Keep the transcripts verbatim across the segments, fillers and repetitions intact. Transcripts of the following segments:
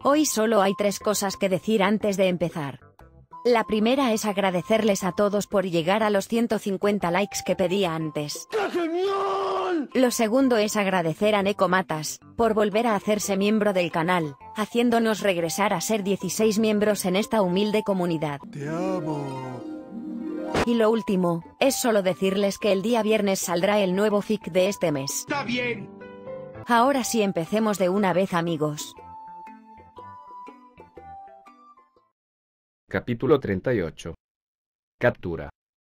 Hoy solo hay tres cosas que decir antes de empezar. La primera es agradecerles a todos por llegar a los ciento cincuenta likes que pedía antes. ¡Qué genial! Lo segundo es agradecer a Neko Matas, por volver a hacerse miembro del canal, haciéndonos regresar a ser dieciséis miembros en esta humilde comunidad. Te amo. Y lo último, es solo decirles que el día viernes saldrá el nuevo fic de este mes. ¡Está bien! Ahora sí, empecemos de una vez, amigos. Capítulo treinta y ocho. Captura.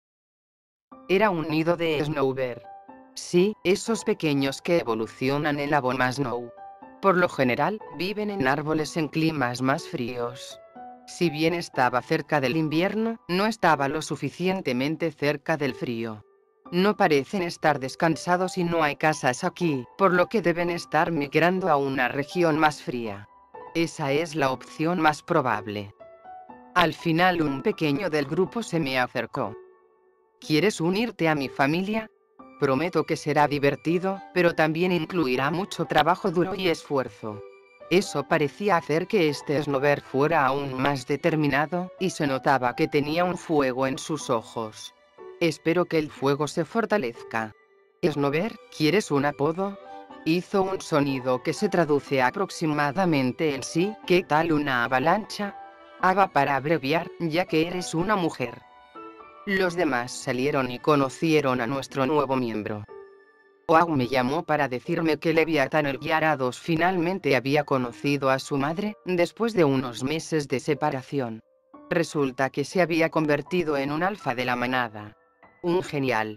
Era un nido de Snowbear. Sí, esos pequeños que evolucionan en la Boma Snow. Por lo general, viven en árboles en climas más fríos. Si bien estaba cerca del invierno, no estaba lo suficientemente cerca del frío. No parecen estar descansados y no hay casas aquí, por lo que deben estar migrando a una región más fría. Esa es la opción más probable. Al final un pequeño del grupo se me acercó. ¿Quieres unirte a mi familia? Prometo que será divertido, pero también incluirá mucho trabajo duro y esfuerzo. Eso parecía hacer que este Snowbear fuera aún más determinado, y se notaba que tenía un fuego en sus ojos. Espero que el fuego se fortalezca. Snowbear, ¿quieres un apodo? Hizo un sonido que se traduce aproximadamente en sí. ¿Qué tal una avalancha? Ava para abreviar, ya que eres una mujer. Los demás salieron y conocieron a nuestro nuevo miembro. Oau me llamó para decirme que Leviathan el Gyarados finalmente había conocido a su madre, después de unos meses de separación. Resulta que se había convertido en un alfa de la manada. Un genial.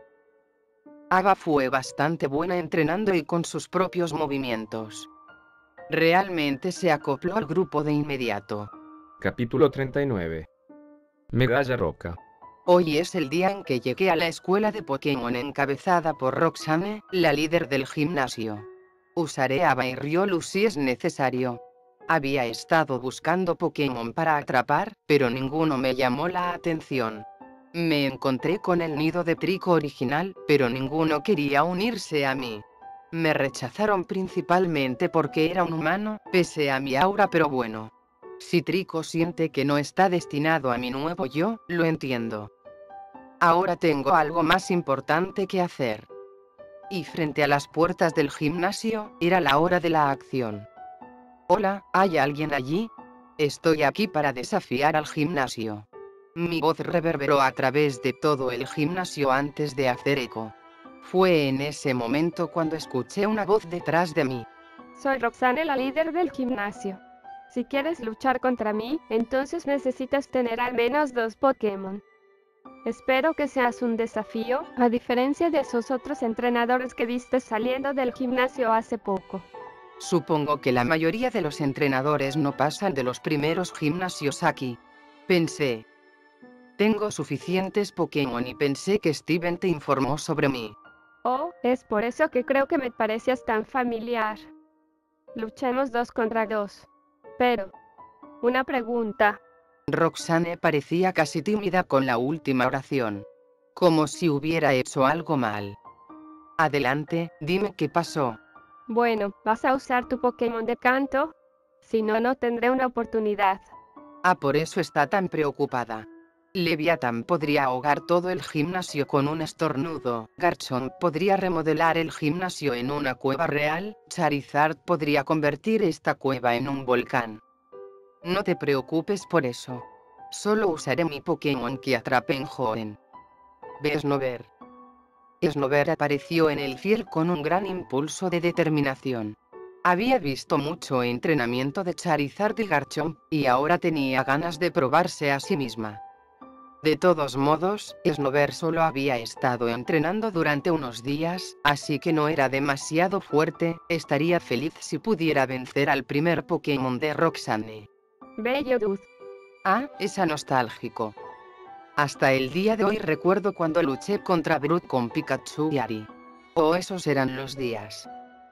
Ava fue bastante buena entrenando y con sus propios movimientos. Realmente se acopló al grupo de inmediato. Capítulo treinta y nueve. Medalla Roca. Hoy es el día en que llegué a la escuela de Pokémon encabezada por Roxanne, la líder del gimnasio. Usaré a Riolu si es necesario. Había estado buscando Pokémon para atrapar, pero ninguno me llamó la atención. Me encontré con el nido de Trico original, pero ninguno quería unirse a mí. Me rechazaron principalmente porque era un humano, pese a mi aura, pero bueno. Si Trico siente que no está destinado a mi nuevo yo, lo entiendo. Ahora tengo algo más importante que hacer. Y frente a las puertas del gimnasio, era la hora de la acción. Hola, ¿hay alguien allí? Estoy aquí para desafiar al gimnasio. Mi voz reverberó a través de todo el gimnasio antes de hacer eco. Fue en ese momento cuando escuché una voz detrás de mí. Soy Roxanne, la líder del gimnasio. Si quieres luchar contra mí, entonces necesitas tener al menos dos Pokémon. Espero que seas un desafío, a diferencia de esos otros entrenadores que viste saliendo del gimnasio hace poco. Supongo que la mayoría de los entrenadores no pasan de los primeros gimnasios aquí. Pensé. Tengo suficientes Pokémon y pensé que Steven te informó sobre mí. Oh, es por eso que creo que me parecías tan familiar. Luchemos dos contra dos. Pero, una pregunta. Roxanne parecía casi tímida con la última oración. Como si hubiera hecho algo mal. Adelante, dime qué pasó. Bueno, ¿vas a usar tu Pokémon de canto? Si no, no tendré una oportunidad. Ah, por eso está tan preocupada. Leviathan podría ahogar todo el gimnasio con un estornudo. Garchomp podría remodelar el gimnasio en una cueva real. Charizard podría convertir esta cueva en un volcán. No te preocupes por eso. Solo usaré mi Pokémon que atrape en Joen. Ve Snowbear. Snowbear apareció en el field con un gran impulso de determinación. Había visto mucho entrenamiento de Charizard y Garchomp, y ahora tenía ganas de probarse a sí misma. De todos modos, Snowbear solo había estado entrenando durante unos días, así que no era demasiado fuerte. Estaría feliz si pudiera vencer al primer Pokémon de Roxanne. Bello Dude. Ah, es nostálgico. Hasta el día de hoy recuerdo cuando luché contra Brute con Pikachu y Ari. Oh, esos eran los días.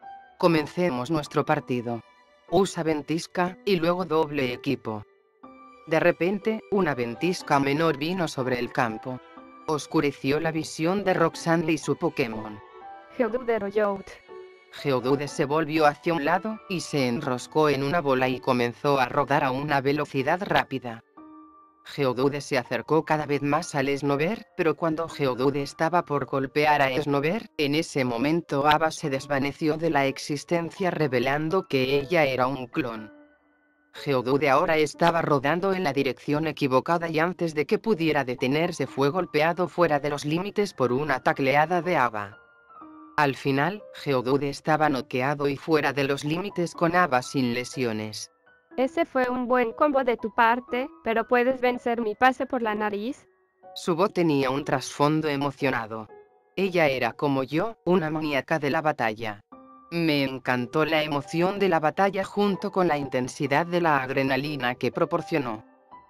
Comencemos nuestro partido. Usa ventisca, y luego doble equipo. De repente, una ventisca menor vino sobre el campo. Oscureció la visión de Roxanne y su Pokémon. Geodude Royouth. Geodude se volvió hacia un lado, y se enroscó en una bola y comenzó a rodar a una velocidad rápida. Geodude se acercó cada vez más al Snover, pero cuando Geodude estaba por golpear a Snover, en ese momento Ava se desvaneció de la existencia revelando que ella era un clon. Geodude ahora estaba rodando en la dirección equivocada y antes de que pudiera detenerse fue golpeado fuera de los límites por una tacleada de Ava. Al final, Geodude estaba noqueado y fuera de los límites con Ava sin lesiones. Ese fue un buen combo de tu parte, pero ¿puedes vencer mi pase por la nariz? Su voz tenía un trasfondo emocionado. Ella era como yo, una maníaca de la batalla. Me encantó la emoción de la batalla junto con la intensidad de la adrenalina que proporcionó.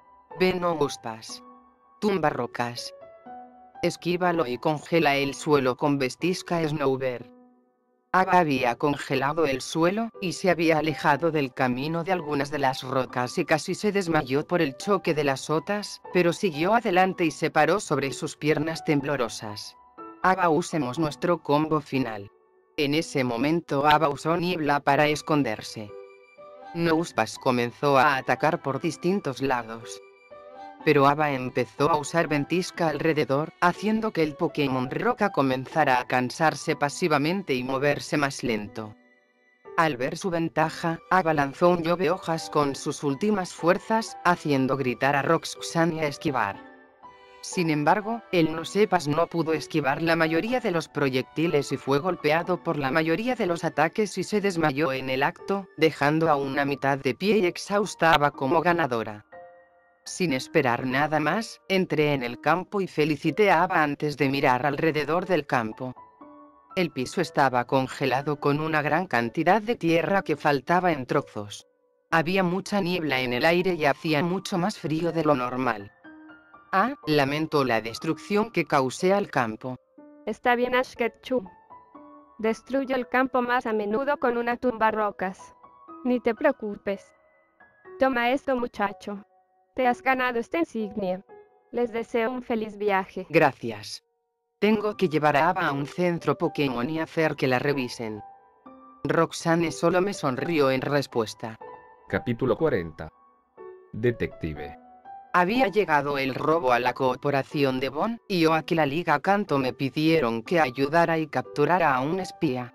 Venuspas. Tumba rocas. Esquívalo y congela el suelo con Vestisca Snowbird. Ava había congelado el suelo, y se había alejado del camino de algunas de las rocas y casi se desmayó por el choque de las otras, pero siguió adelante y se paró sobre sus piernas temblorosas. Ava, usemos nuestro combo final. En ese momento Ava usó niebla para esconderse. Nouspas comenzó a atacar por distintos lados. Pero Ava empezó a usar ventisca alrededor, haciendo que el Pokémon Roca comenzara a cansarse pasivamente y moverse más lento. Al ver su ventaja, Ava lanzó un lluvia de hojas con sus últimas fuerzas, haciendo gritar a Roxanne a esquivar. Sin embargo, el Nosepas no pudo esquivar la mayoría de los proyectiles y fue golpeado por la mayoría de los ataques y se desmayó en el acto, dejando a una mitad de pie y exhausta a Ava como ganadora. Sin esperar nada más, entré en el campo y felicité a Ava antes de mirar alrededor del campo. El piso estaba congelado con una gran cantidad de tierra que faltaba en trozos. Había mucha niebla en el aire y hacía mucho más frío de lo normal. Ah, lamento la destrucción que causé al campo. Está bien, Ash Ketchum. Destruyo el campo más a menudo con una tumba rocas. Ni te preocupes. Toma esto, muchacho. Te has ganado esta insignia. Les deseo un feliz viaje. Gracias. Tengo que llevar a Ava a un centro Pokémon y hacer que la revisen. Roxanne solo me sonrió en respuesta. Capítulo cuarenta. Detective. Había llegado el robo a la corporación de Bon, y Oak y la Liga Kanto me pidieron que ayudara y capturara a un espía.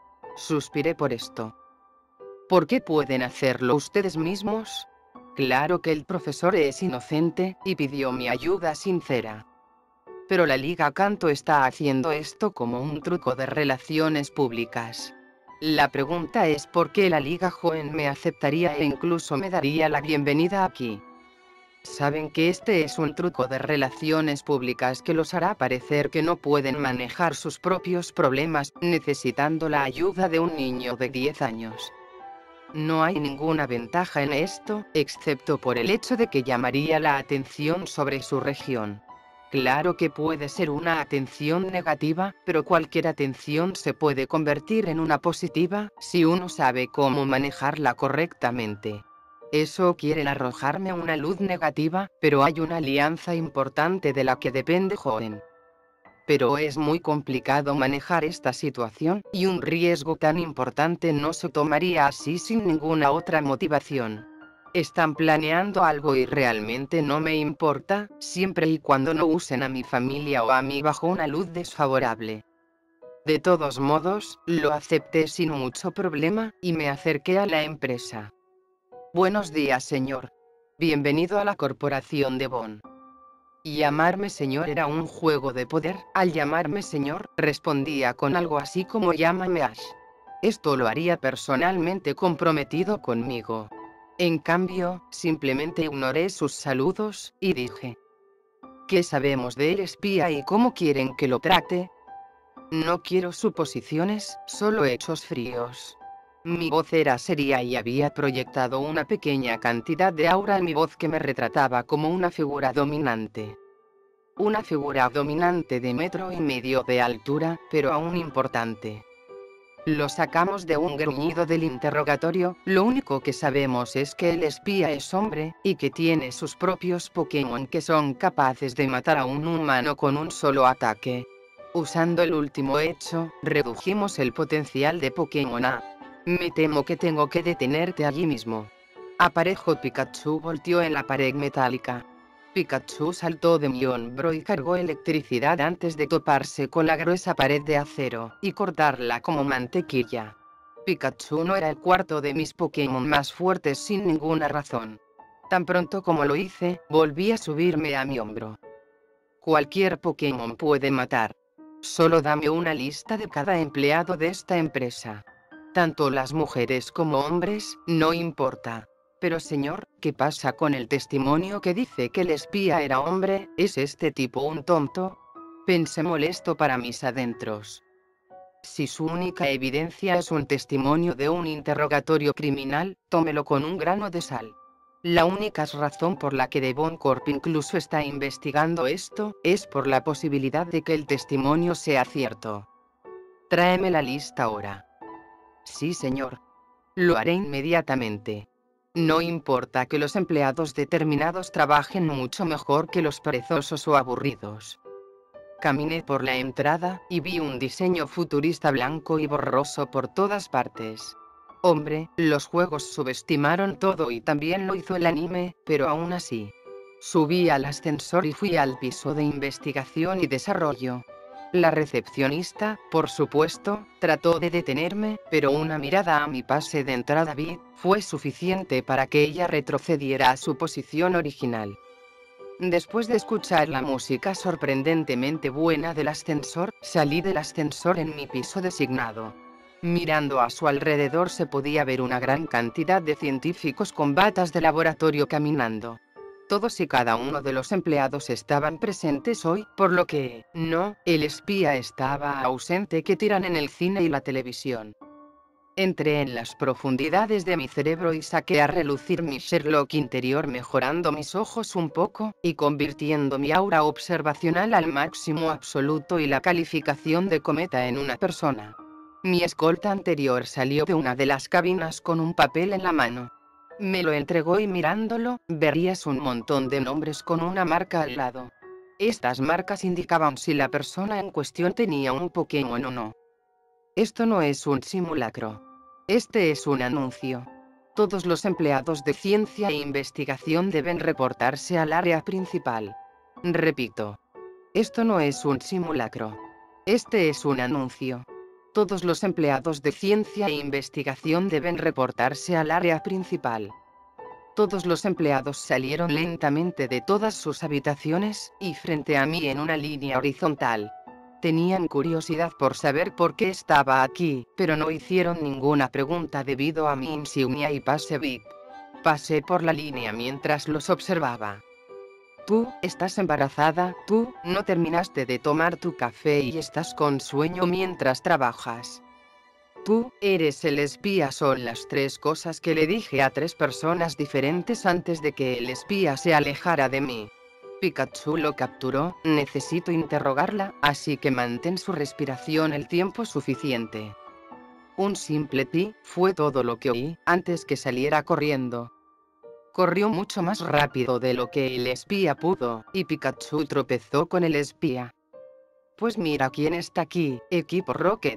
Suspiré por esto. ¿Por qué pueden hacerlo ustedes mismos? Claro que el profesor es inocente, y pidió mi ayuda sincera. Pero la Liga Kanto está haciendo esto como un truco de relaciones públicas. La pregunta es por qué la Liga Joven me aceptaría e incluso me daría la bienvenida aquí. Saben que este es un truco de relaciones públicas que los hará parecer que no pueden manejar sus propios problemas, necesitando la ayuda de un niño de diez años. No hay ninguna ventaja en esto, excepto por el hecho de que llamaría la atención sobre su región. Claro que puede ser una atención negativa, pero cualquier atención se puede convertir en una positiva, si uno sabe cómo manejarla correctamente. Eso quiere arrojarme una luz negativa, pero hay una alianza importante de la que depende Joven. Pero es muy complicado manejar esta situación, y un riesgo tan importante no se tomaría así sin ninguna otra motivación. Están planeando algo y realmente no me importa, siempre y cuando no usen a mi familia o a mí bajo una luz desfavorable. De todos modos, lo acepté sin mucho problema, y me acerqué a la empresa. Buenos días, señor. Bienvenido a la corporación de Bon. Llamarme señor era un juego de poder. Al llamarme señor, respondía con algo así como llámame Ash. Esto lo haría personalmente comprometido conmigo. En cambio, simplemente ignoré sus saludos, y dije: ¿qué sabemos del espía y cómo quieren que lo trate? No quiero suposiciones, solo hechos fríos. Mi voz era seria y había proyectado una pequeña cantidad de aura en mi voz que me retrataba como una figura dominante. Una figura dominante de metro y medio de altura, pero aún importante. Lo sacamos de un gruñido del interrogatorio. Lo único que sabemos es que el espía es hombre, y que tiene sus propios Pokémon que son capaces de matar a un humano con un solo ataque. Usando el último hecho, redujimos el potencial de Pokémon A. Me temo que tengo que detenerte allí mismo. Aparejo Pikachu volteó en la pared metálica. Pikachu saltó de mi hombro y cargó electricidad antes de toparse con la gruesa pared de acero y cortarla como mantequilla. Pikachu no era el cuarto de mis Pokémon más fuertes sin ninguna razón. Tan pronto como lo hice, volví a subirme a mi hombro. Cualquier Pokémon puede matar. Solo dame una lista de cada empleado de esta empresa. Tanto las mujeres como hombres, no importa. Pero señor, ¿qué pasa con el testimonio que dice que el espía era hombre? ¿Es este tipo un tonto? Pensé molesto para mis adentros. Si su única evidencia es un testimonio de un interrogatorio criminal, tómelo con un grano de sal. La única razón por la que Devon Corp incluso está investigando esto, es por la posibilidad de que el testimonio sea cierto. Tráeme la lista ahora. Sí, señor. Lo haré inmediatamente. No importa que los empleados determinados trabajen mucho mejor que los perezosos o aburridos. Caminé por la entrada, y vi un diseño futurista blanco y borroso por todas partes. Hombre, los juegos subestimaron todo y también lo hizo el anime, pero aún así. Subí al ascensor y fui al piso de investigación y desarrollo. La recepcionista, por supuesto, trató de detenerme, pero una mirada a mi pase de entrada V I P fue suficiente para que ella retrocediera a su posición original. Después de escuchar la música sorprendentemente buena del ascensor, salí del ascensor en mi piso designado. Mirando a su alrededor se podía ver una gran cantidad de científicos con batas de laboratorio caminando. Todos y cada uno de los empleados estaban presentes hoy, por lo que, no, el espía estaba ausente que tiran en el cine y la televisión. Entré en las profundidades de mi cerebro y saqué a relucir mi Sherlock interior mejorando mis ojos un poco, y convirtiendo mi aura observacional al máximo absoluto y la calificación de cometa en una persona. Mi escolta anterior salió de una de las cabinas con un papel en la mano. Me lo entregó y mirándolo, verías un montón de nombres con una marca al lado. Estas marcas indicaban si la persona en cuestión tenía un Pokémon o no. Esto no es un simulacro. Este es un anuncio. Todos los empleados de ciencia e investigación deben reportarse al área principal. Repito. Esto no es un simulacro. Este es un anuncio. Todos los empleados de ciencia e investigación deben reportarse al área principal. Todos los empleados salieron lentamente de todas sus habitaciones, y frente a mí en una línea horizontal. Tenían curiosidad por saber por qué estaba aquí, pero no hicieron ninguna pregunta debido a mi insignia y pase V I P. Pasé por la línea mientras los observaba. Tú, estás embarazada, tú, no terminaste de tomar tu café y estás con sueño mientras trabajas. Tú, eres el espía son las tres cosas que le dije a tres personas diferentes antes de que el espía se alejara de mí. Pikachu lo capturó, necesito interrogarla, así que mantén su respiración el tiempo suficiente. Un simple pi, fue todo lo que oí, antes que saliera corriendo. Corrió mucho más rápido de lo que el espía pudo, y Pikachu tropezó con el espía. Pues mira quién está aquí, equipo Rocket.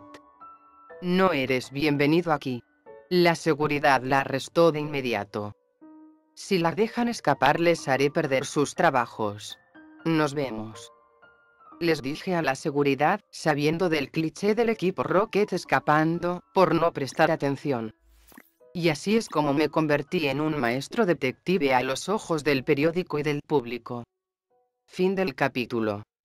No eres bienvenido aquí. La seguridad la arrestó de inmediato. Si la dejan escapar les haré perder sus trabajos. Nos vemos. Les dije a la seguridad, sabiendo del cliché del equipo Rocket escapando, por no prestar atención. Y así es como me convertí en un maestro detective a los ojos del periódico y del público. Fin del capítulo.